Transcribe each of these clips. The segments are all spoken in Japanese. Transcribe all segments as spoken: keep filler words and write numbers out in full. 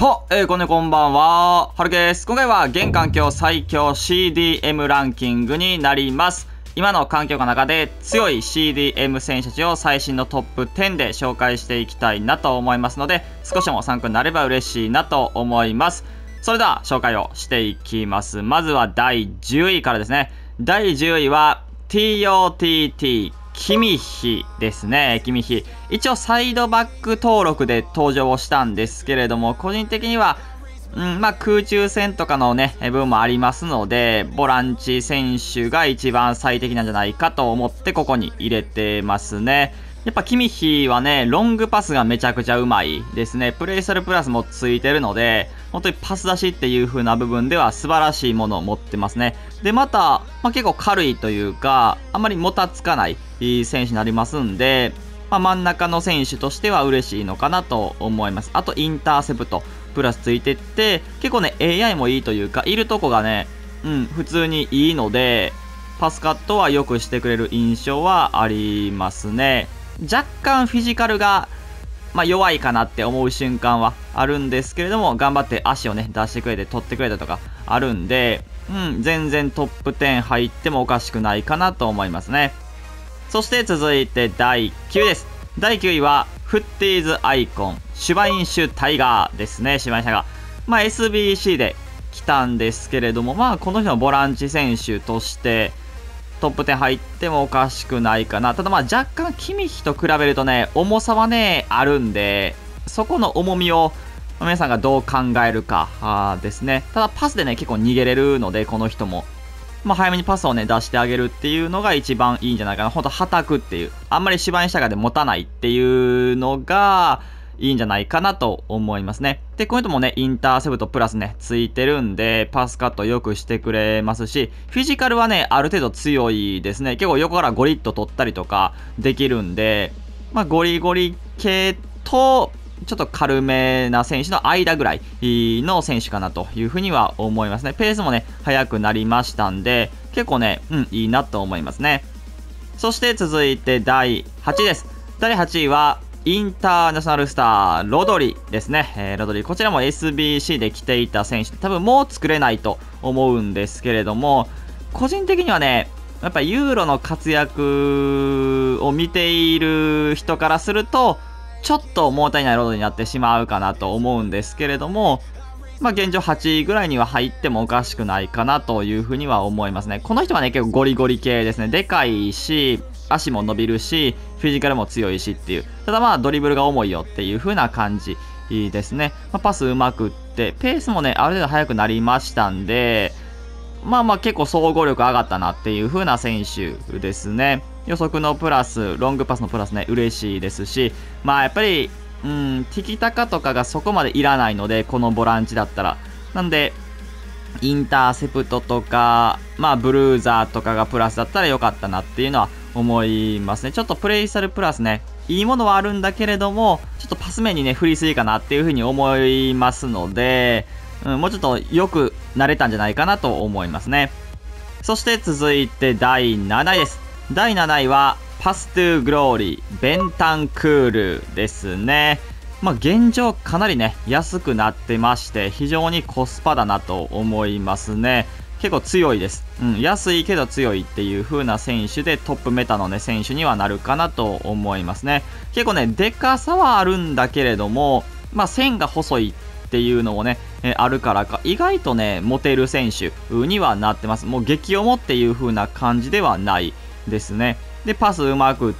は、えー、こんねこんばんは。はるです。今回は現環境最強 シーディーエム ランキングになります。今の環境の中で強い シーディーエム 選手たちを最新のトップじゅうで紹介していきたいなと思いますので、少しでも参考になれば嬉しいなと思います。それでは紹介をしていきます。まずはだいじゅういからですね。だいじゅういは ティーオーティーティー キミヒですね。キミヒ。一応サイドバック登録で登場をしたんですけれども、個人的には、うん、まあ空中戦とかのね、部分もありますので、ボランチ選手が一番最適なんじゃないかと思ってここに入れてますね。やっぱキミヒはね、ロングパスがめちゃくちゃうまいですね。プレイスタイルプラスもついてるので、本当にパス出しっていう風な部分では素晴らしいものを持ってますね。で、また、まあ、結構軽いというか、あまりもたつかない選手になりますんで、まあ、真ん中の選手としては嬉しいのかなと思います。あと、インターセプトプラスついてって、結構ね、エーアイ もいいというか、いるとこがね、うん、普通にいいので、パスカットは良くしてくれる印象はありますね。若干フィジカルが、まあ、弱いかなって思う瞬間はあるんですけれども、頑張って足をね出してくれて取ってくれたとかあるんで、うん、全然トップじゅう入ってもおかしくないかなと思いますね。そして続いてだいきゅういです。だいきゅういはフッティーズアイコンシュバインシュタイガーですね。シュバインシュタイガー、まあ、エスビーシー で来たんですけれども、まあこの人のボランチ選手としてトップじゅう入ってもおかしくないかな。ただまあ若干キミヒと比べるとね、重さはねあるんで、そこの重みを皆さんがどう考えるかですね。ただパスでね結構逃げれるので、この人もまあ早めにパスをね出してあげるっていうのが一番いいんじゃないかな。ほんとはたくっていう、あんまり芝居したがで持たないっていうのがいいんじゃないかなと思いますね。で、この人もね、インターセプトプラスね、ついてるんで、パスカットよくしてくれますし、フィジカルはね、ある程度強いですね。結構横からゴリッと取ったりとかできるんで、まあ、ゴリゴリ系と、ちょっと軽めな選手の間ぐらいの選手かなというふうには思いますね。ペースもね、速くなりましたんで、結構ね、うん、いいなと思いますね。そして続いてだいはちいです。だいはちいは、インターナショナルスター、ロドリですね。えー、ロドリ。こちらも エスビーシー で来ていた選手。多分もう作れないと思うんですけれども、個人的にはね、やっぱユーロの活躍を見ている人からすると、ちょっと物足りないロドリになってしまうかなと思うんですけれども、まあ現状はちいぐらいには入ってもおかしくないかなというふうには思いますね。この人はね、結構ゴリゴリ系ですね。でかいし、足も伸びるし、フィジカルも強いしっていう。ただまあドリブルが重いよっていう風な感じですね。まあ、パスうまくって、ペースもね、ある程度速くなりましたんで、まあまあ結構総合力上がったなっていう風な選手ですね。予測のプラス、ロングパスのプラスね、嬉しいですし、まあやっぱり、うん、ティキタカとかがそこまでいらないので、このボランチだったら。なんで、インターセプトとか、まあブルーザーとかがプラスだったらよかったなっていうのは思いますね。ちょっとプレイスタイルプラスね、いいものはあるんだけれども、ちょっとパス面にね、振りすぎかなっていうふうに思いますので、うん、もうちょっとよくなれたんじゃないかなと思いますね。そして続いてだいなないです。だいなないは、パストゥーグローリー、ベンタンクールですね。まあ現状かなりね、安くなってまして、非常にコスパだなと思いますね。結構強いです。うん、安いけど強いっていう風な選手でトップメタのね、選手にはなるかなと思いますね。結構ね、でかさはあるんだけれども、まあ線が細いっていうのもね、えあるからか、意外とね、モテる選手にはなってます。もう激重っていう風な感じではないですね。で、パスうまくって、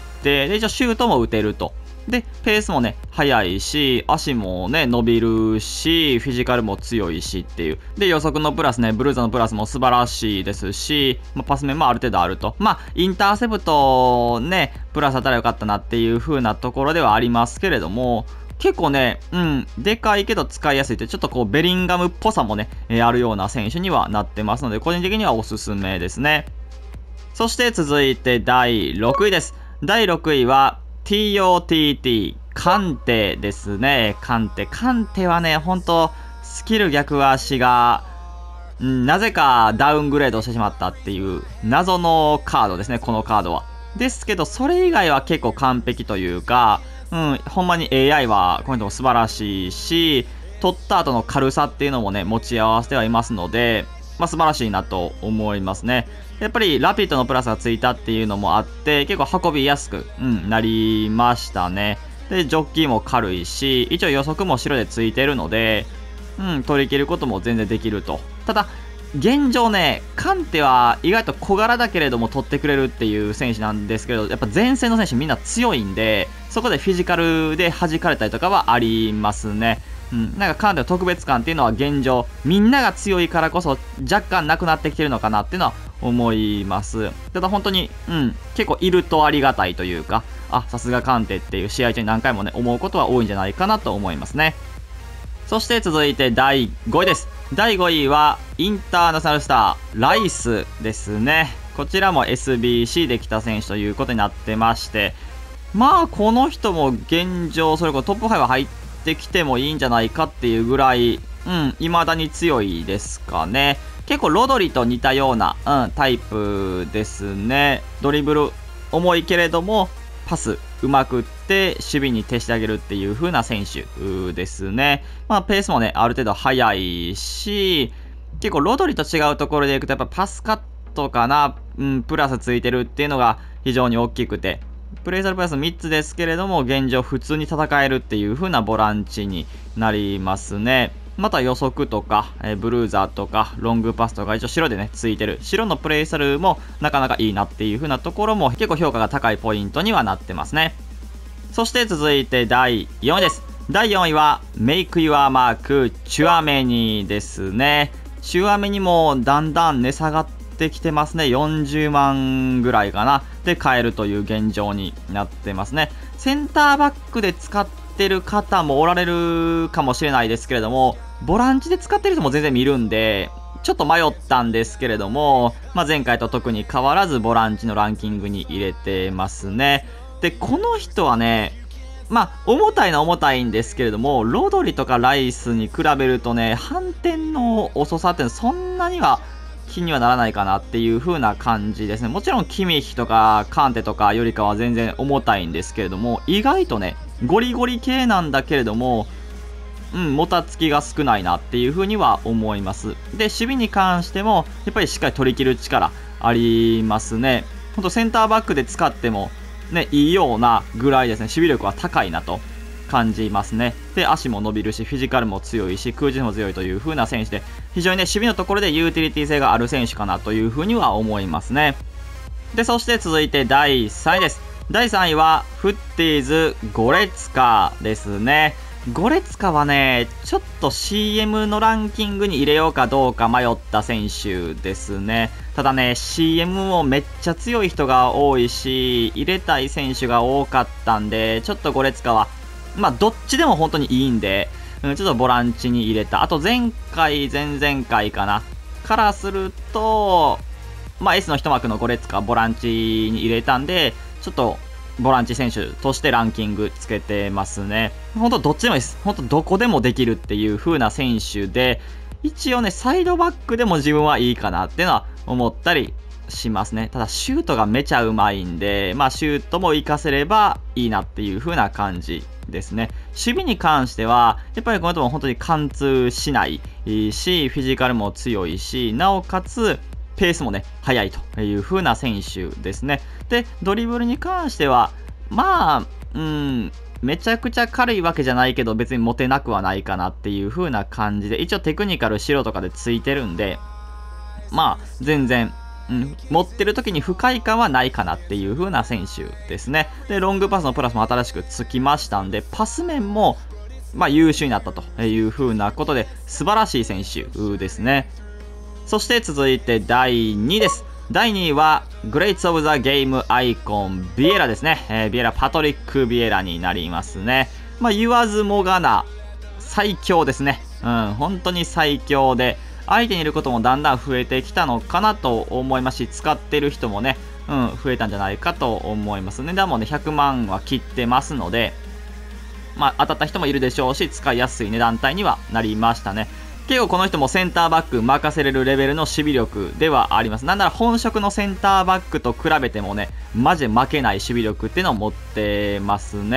で、一応シュートも打てると。で、ペースもね、速いし、足もね、伸びるし、フィジカルも強いしっていう。で、予測のプラスね、ブルーザのプラスも素晴らしいですし、まあ、パス面もある程度あると。まあ、インターセプトね、プラスあったらよかったなっていう風なところではありますけれども、結構ね、うん、でかいけど使いやすいって、ちょっとこう、ベリンガムっぽさもね、えー、あるような選手にはなってますので、個人的にはおすすめですね。そして続いてだいろくいです。だいろくいは、ティーオーティーティー、カンテですね。カンテ。カンテはね、ほんと、スキル逆足が、んなぜかダウングレードしてしまったっていう謎のカードですね、このカードは。ですけど、それ以外は結構完璧というか、うん、ほんまに エーアイ はこの人も素晴らしいし、 取った後の軽さっていうのもね持ち合わせてはいますので、まあ、素晴らしいなと思いますね。やっぱりラピッドのプラスがついたっていうのもあって結構運びやすく、うん、なりましたね。でジョッキも軽いし一応予測も白でついてるので、うん、取り切ることも全然できると。ただ現状ねカンテは意外と小柄だけれども取ってくれるっていう選手なんですけど、やっぱ前線の選手みんな強いんでそこでフィジカルで弾かれたりとかはありますね。うん、なんかカンテの特別感っていうのは現状みんなが強いからこそ若干なくなってきてるのかなっていうのは思います。ただ本当に、うん、結構いるとありがたいというか、あ、さすがカンテっていう試合中に何回もね思うことは多いんじゃないかなと思いますね。そして続いてだいごいです。だいごいはインターナショナルスターライスですね。こちらも エスビーシー で来た選手ということになってまして、まあこの人も現状それこそトップごは入ってきてもいいんじゃないかっていうぐらい、うん未だに強いですかね。結構ロドリと似たような、うん、タイプですね。ドリブル重いけれどもパスうまくって守備に徹してあげるっていう風な選手ですね。まあペースもねある程度速いし、結構ロドリと違うところでいくとやっぱパスカットかな、うん、プラスついてるっていうのが非常に大きくて、プレイサルプラスみっつですけれども現状普通に戦えるっていう風なボランチになりますね。また予測とか、えー、ブルーザーとかロングパスとか一応白でねついてる白のプレイスタイルもなかなかいいなっていう風なところも結構評価が高いポイントにはなってますね。そして続いてだいよんいです。だいよんいはメイクユアマークチュアメニですね。チュアメニもだんだん値下がってきてますね。よんじゅうまんぐらいかなで買えるという現状になってますね。センターバックで使ってる方もおられるかもしれないですけれども、ボランチで使ってる人も全然見るんでちょっと迷ったんですけれども、まあ、前回と特に変わらずボランチのランキングに入れてますね。でこの人はね、まあ重たいのは重たいんですけれどもロドリとかライスに比べるとね反転の遅さってそんなには気にはならないかなっていう風な感じですね。もちろんキミッヒとかカンテとかよりかは全然重たいんですけれども、意外とねゴリゴリ系なんだけれども、うん、もたつきが少ないなっていう風には思います。で守備に関してもやっぱりしっかり取り切る力ありますね。ほんとセンターバックで使ってもね、いいようなぐらいですね、守備力は高いなと感じますね。で、足も伸びるし、フィジカルも強いし、空中も強いという風な選手で、非常にね、守備のところでユーティリティ性がある選手かなという風には思いますね。で、そして続いてだいさんいです。だいさんいは、フッティーズ・ゴレツカですね。ゴレツカはね、ちょっと シーエム のランキングに入れようかどうか迷った選手ですね。ただね シーエム もめっちゃ強い人が多いし入れたい選手が多かったんで、ちょっとゴレツカはまあどっちでも本当にいいんで、うん、ちょっとボランチに入れた。あと前回前々回かなからするとまあ S の一幕のゴレツカボランチに入れたんで、ちょっとボランチ選手としてランキングつけてますね。本当どっちでもいいです。本当どこでもできるっていう風な選手で、一応ねサイドバックでも自分はいいかなっていうのは思ったりしますね。ただシュートがめちゃうまいんで、まあシュートも活かせればいいなっていう風な感じですね。守備に関してはやっぱりこの人も本当に貫通しないし、フィジカルも強いし、なおかつペースもね速いという風な選手ですね。でドリブルに関してはまあうんめちゃくちゃ軽いわけじゃないけど別に持てなくはないかなっていう風な感じで、一応テクニカル白とかでついてるんで、まあ全然、うん、持ってる時に不快感はないかなっていう風な選手ですね。でロングパスのプラスも新しくつきましたんで、パス面もまあ優秀になったという風なことで素晴らしい選手ですね。そして続いてだいにいです。だいにいはグレイツ・オブ・ザ・ゲームアイコンビエラですね、えー、ビエラパトリック・ビエラになりますね。まあ言わずもがな最強ですね。うん本当に最強で相手にいることもだんだん増えてきたのかなと思いますし、使ってる人もね、うん、増えたんじゃないかと思います。値段もねひゃくまんは切ってますので、まあ当たった人もいるでしょうし使いやすい値段帯にはなりましたね。結構この人もセンターバック任せれるレベルの守備力ではあります。なんなら本職のセンターバックと比べてもねマジで負けない守備力っていうのを持ってますね。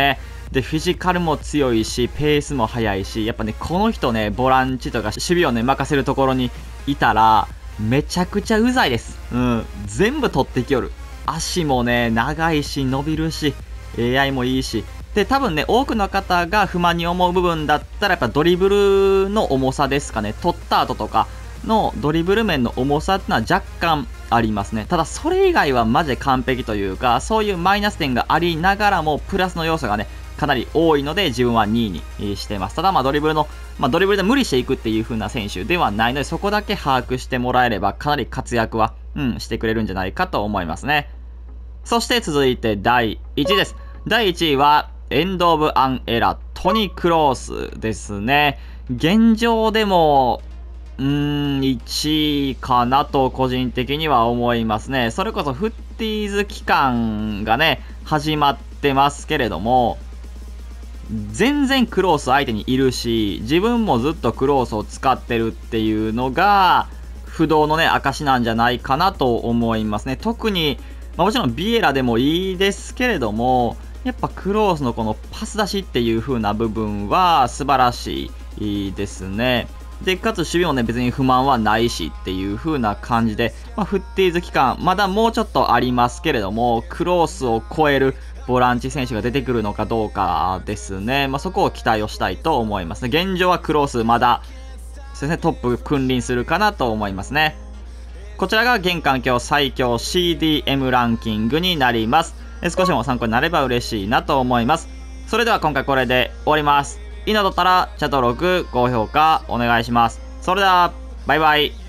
で、フィジカルも強いし、ペースも速いし、やっぱね、この人ね、ボランチとか守備をね、任せるところにいたら、めちゃくちゃうざいです。うん。全部取ってきよる。足もね、長いし、伸びるし、エーアイ もいいし。で、多分ね、多くの方が不満に思う部分だったら、やっぱドリブルの重さですかね。取った後とかのドリブル面の重さってのは若干ありますね。ただ、それ以外はマジで完璧というか、そういうマイナス点がありながらも、プラスの要素がね、かなり多いので、自分はにいにしています。ただ、まあ、ドリブルの、まあ、ドリブルで無理していくっていう風な選手ではないので、そこだけ把握してもらえれば、かなり活躍は、うん、してくれるんじゃないかと思いますね。そして続いてだいいちいです。だいいちいは、エンド・オブ・アン・エラ、トニ・クロースですね。現状でも、うーん、いちいかなと個人的には思いますね。それこそフッティーズ期間がね、始まってますけれども、全然クロース相手にいるし、自分もずっとクロースを使ってるっていうのが、不動のね、証なんじゃないかなと思いますね。特に、まあ、もちろんビエラでもいいですけれども、やっぱクロースのこのパス出しっていう風な部分は素晴らしいですね。で、かつ守備もね、別に不満はないしっていう風な感じで、まあ、フッティーズ期間、まだもうちょっとありますけれども、クロースを超えるボランチ選手が出てくるのかどうかですね。まあ、そこを期待をしたいと思いますね。現状はクロースまだ、そうですね、トップ君臨するかなと思いますね。こちらが現環境最強 シーディーエム ランキングになります。少しでも参考になれば嬉しいなと思います。それでは今回これで終わります。いいのだったらチャンネル登録、高評価お願いします。それでは、バイバイ。